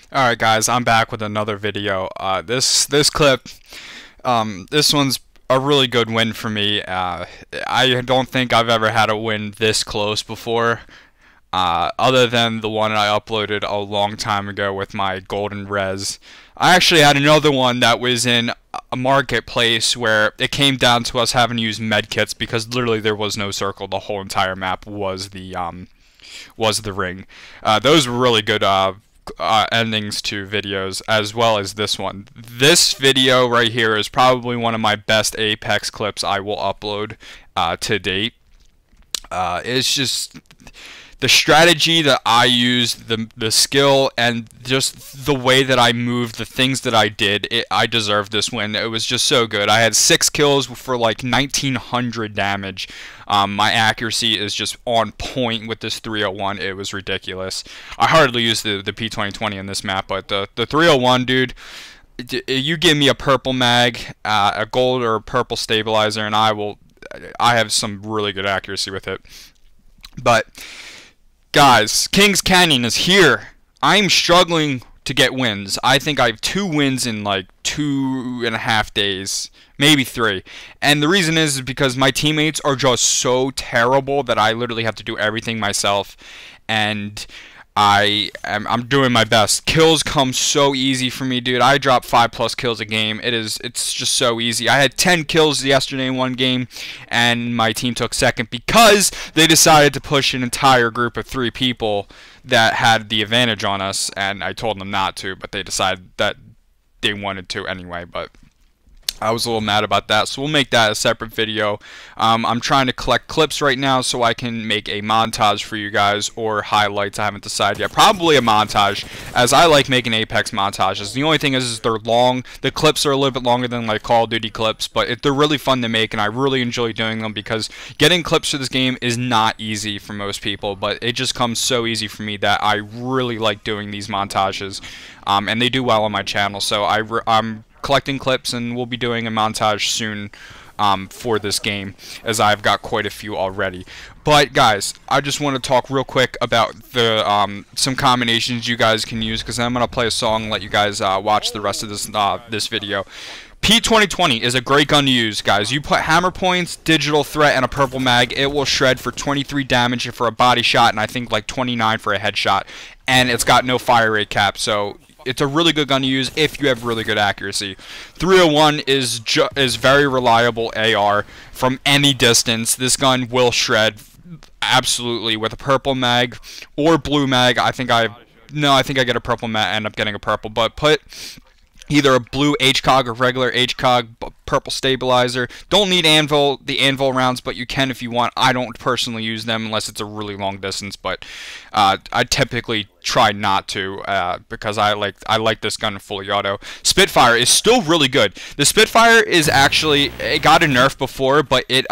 Alright guys, I'm back with another video. This clip, this one's a really good win for me. I don't think I've ever had a win this close before, other than the one I uploaded a long time ago with my golden res. I actually had another one that was in a marketplace where it came down to us having to use medkits because literally there was no circle. The whole entire map was the ring. Those were really good endings to videos, as well as this one. This video right here is probably one of my best Apex clips I will upload to date. It's just the strategy that I used, the skill, and just the way that I moved, the things that I did, I deserved this win. It was just so good. I had 6 kills for like 1900 damage. My accuracy is just on point with this 301. It was ridiculous. I hardly used the P2020 in this map, but the 301, dude, you give me a purple mag, a gold or a purple stabilizer, and I have some really good accuracy with it. But guys, Kings Canyon is here. I'm struggling to get wins. I think I have 2 wins in like 2.5 days, maybe 3. And the reason is because my teammates are just so terrible that I literally have to do everything myself. And I'm doing my best. Kills come so easy for me, dude. I drop 5+ kills a game. It's just so easy. I had 10 kills yesterday in one game, and my team took second because they decided to push an entire group of 3 people that had the advantage on us, and I told them not to, but they decided that they wanted to anyway. But I was a little mad about that, so we'll make that a separate video. I'm trying to collect clips right now so I can make a montage for you guys, or highlights. I haven't decided yet. Probably a montage, as I like making Apex montages. The only thing is they're long. The clips are a little bit longer than like Call of Duty clips, but they're really fun to make, and I really enjoy doing them because getting clips for this game is not easy for most people, but it just comes so easy for me that I really like doing these montages, and they do well on my channel. So I'm collecting clips, and we'll be doing a montage soon for this game, as I've got quite a few already. But guys, I just want to talk real quick about the some combinations you guys can use, because I'm gonna play a song and let you guys watch the rest of this video. P2020 is a great gun to use, guys. You put hammer points, digital threat, and a purple mag, it will shred for 23 damage for a body shot, and I think like 29 for a headshot, and it's got no fire rate cap, so it's a really good gun to use if you have really good accuracy. 301 is very reliable AR from any distance. This gun will shred absolutely with a purple mag or blue mag. I think I get a purple mag, end up getting a purple, but put either a blue HCOG or regular HCOG, purple stabilizer. Don't need the anvil rounds, but you can if you want. I don't personally use them unless it's a really long distance, but I typically try not to because I like this gun fully auto. Spitfire is still really good. The Spitfire is actually, it got a nerf before, but it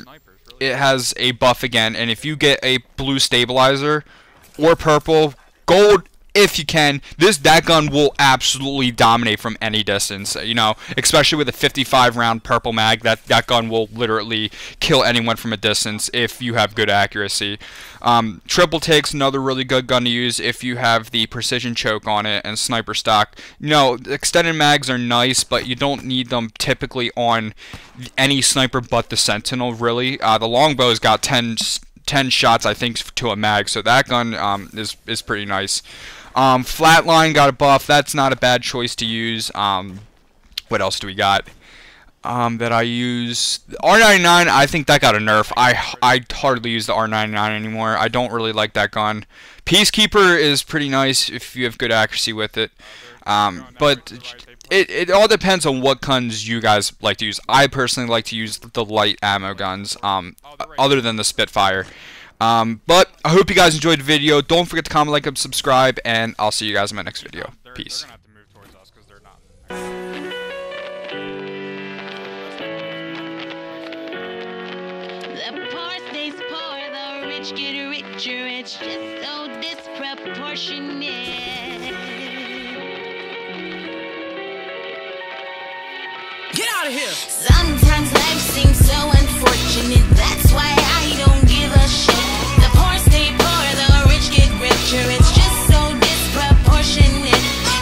has a buff again, and if you get a blue stabilizer or purple, gold, if you can, that gun will absolutely dominate from any distance. You know, especially with a 55 round purple mag, that gun will literally kill anyone from a distance if you have good accuracy. Triple Take's another really good gun to use if you have the precision choke on it and sniper stock. You know, extended mags are nice, but you don't need them typically on any sniper but the Sentinel, really. The longbow's got 10 shots, I think, to a mag, so that gun is pretty nice. Flatline got a buff. That's not a bad choice to use. What else do we got that I use? R99, I think that got a nerf. I hardly use the R99 anymore. I don't really like that gun. Peacekeeper is pretty nice if you have good accuracy with it. But it all depends on what guns you guys like to use. I personally like to use the light ammo guns, other than the Spitfire. But I hope you guys enjoyed the video. Don't forget to comment, like, and subscribe, and I'll see you guys in my next video. Peace. The poor stays poor, the rich get richer. It's just so disproportionate. Get out of here! Sometimes life seems so unfortunate. That's why I don't give a shit. The poor stay poor, the rich get richer. It's just so disproportionate.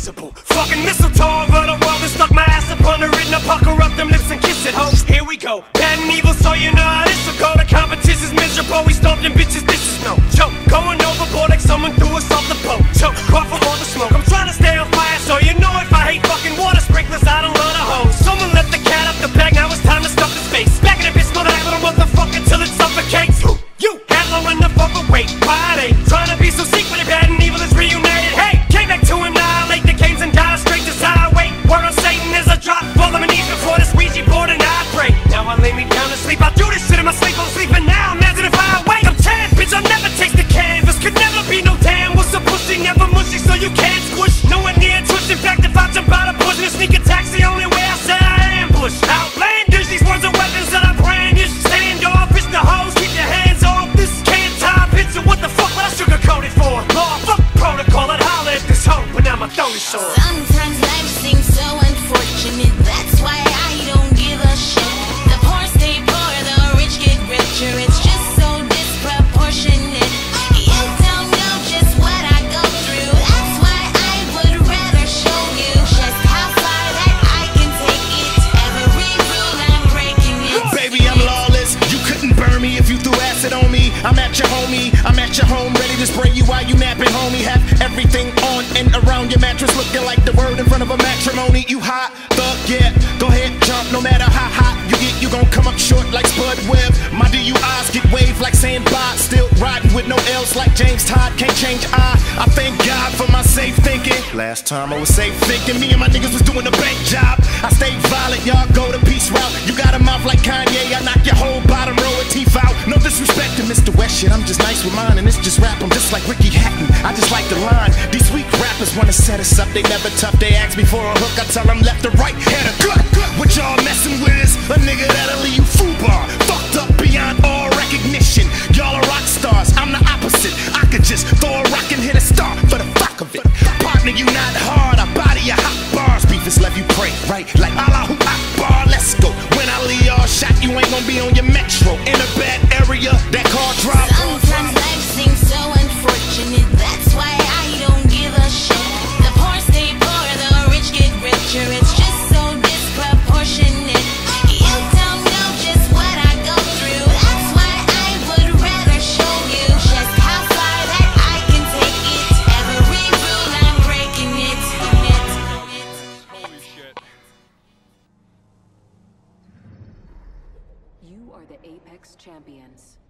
invisible. Fucking mistletoe over the world and stuck my ass up under it. Now pucker up them lips and kiss it, ho. Here we go, bad and evil, so you know how this'll go. The competition's miserable, we stomped them bitches, this is no joke. Going overboard like someone threw us off the boat. Choke, caught from all the smoke. I'm trying to stay on fire, so you know if I hate fucking water sprinklers, I don't love the hose. Someone let the cat out the bag, now it's time to stuff his face. Back in the bitch, mother, little motherfucker, till it suffocates. You had low enough overweight, why they trying to be so secret? Bad and evil is reunited. Hey, came back to annihilate the games and die straight to highway. Word on Satan is a drop, fall on my knees before this Ouija board and I pray. Now I lay me down to sleep, I do this shit in my sleep, I'm sleeping now. Imagine if I wake up 10, bitch, I'll never taste the canvas. Could never be no damn, what's a pussy, never mushy, so you can't squish. No one near twist, in fact, if I jump out of bush in a sneak attack's the only way I said I ambush. Outlandish, these words are weapons that I brandish. Stand off, it's the hose, keep your hands off. This can't tie picture, what the fuck would I sugarcoat it for? Law, fuck protocol, I'd holler at this hoe, but now my throat is sore. Sometimes life seems so unfortunate, that's why I don't give a shit. The poor stay poor, the rich get richer, it's just so disproportionate. You don't know just what I go through, that's why I would rather show you just how far that I can take it. Every rule I'm breaking it. Baby, I'm lawless, you couldn't burn me if you threw acid on me. I'm at your homie, I'm at your home, ready to spray you while you napping, homie. Have everything on and around your mattress, looking like the word in front of a matrimony. You hot, thug, yeah, go ahead, jump, no matter how hot you get, you gon' come up short like Spud Webb. My DUIs get waved like sandbar, still riding with no L's like James Todd, can't change I thank God for my safe thinking. Last time I was safe thinking, me and my niggas was doing a bank job. I stayed violent, y'all go the peace route. You got a mouth like Kanye, I knock your whole bottom row of teeth out. No disrespect to Mr. West shit, I'm just nice with mine, and it's just rap, I'm just like Ricky Hatton, I just like the line. These weak rappers wanna set us up, they never tough. They ask me for a hook, I tell them left or right, head or gut. What y'all messing with is a nigga that'll leave you foobar, fucked up beyond all recognition. Y'all are rock stars, I'm the opposite. I could just throw a rock and hit a star for the fuck of it. Partner, you not hard, I body your hot bars. Beef is left you pray, right? Like Allahu Akbar, let's go. When I leave y'all shot, you ain't gonna be on your metro. In a bad area, that car drop. Sometimes life seems so unfortunate, that's why I don't give a shit. The poor stay poor, the rich get richer, it's just so disproportionate. You don't know just what I go through, that's why I would rather show you just how far that I can take it. Every rule I'm breaking it. Holy shit. You are the Apex Champions.